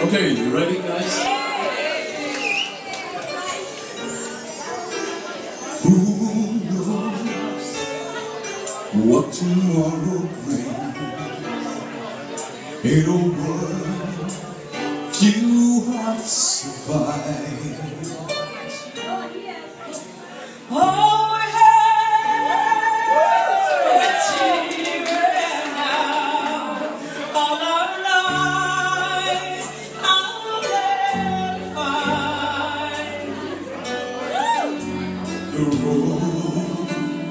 Okay, you ready, guys? Who knows what tomorrow brings? In a world few hearts survive. Oh, it's here and now. All our lives I'll never find. The road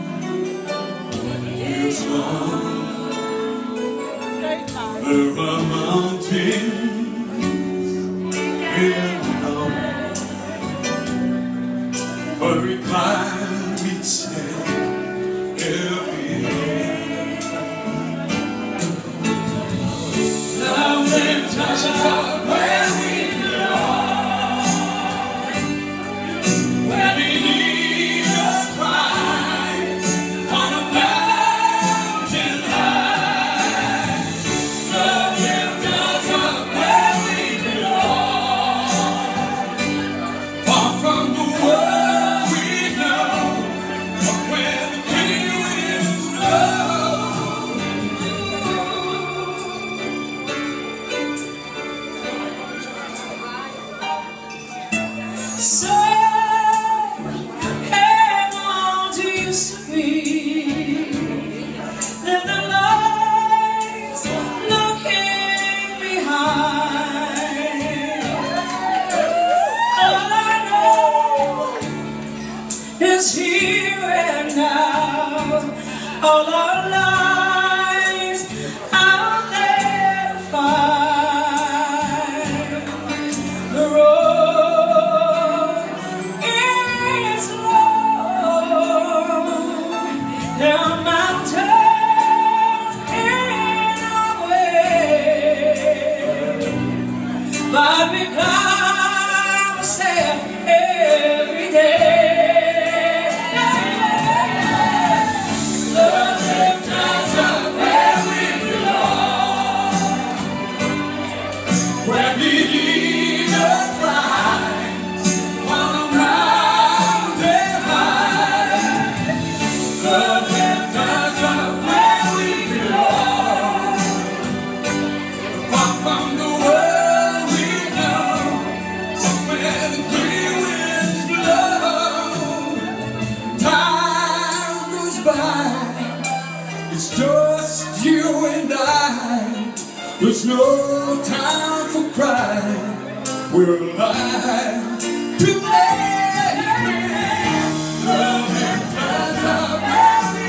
is long. There are mountains in the but we climb each day, every day. Love and touch are where we belong, where we lead us climb on a mountain high. Love and touch are where we belong, far from the world. So, hang on to your sweet little lights looking behind. All I know is here and now. All our lives out there to find. The road is long. There are mountains in our way, but we climb a step every day. It's just you and I. There's no time for crying. We're alive today. Love and touch are where we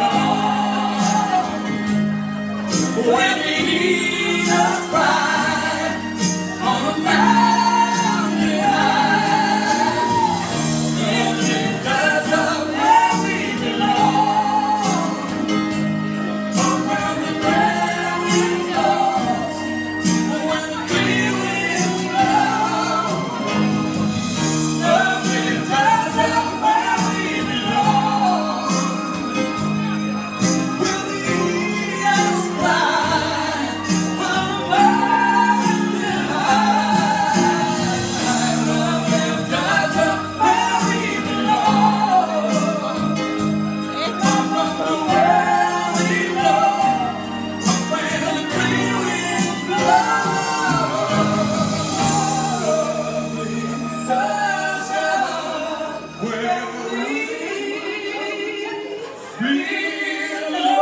belong, when we need us right on a mountain high. Love and touch are where we belong, where the ground is lost, when the clear winds blow. Love and touch are where we belong, will lead us right on a mountain high. Love and touch are where we belong, from the world we know, when the clear winds blow. Touch are where we belong.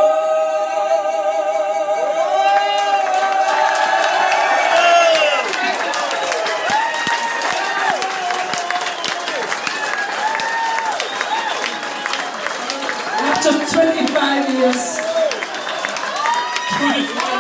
After 25 years. 25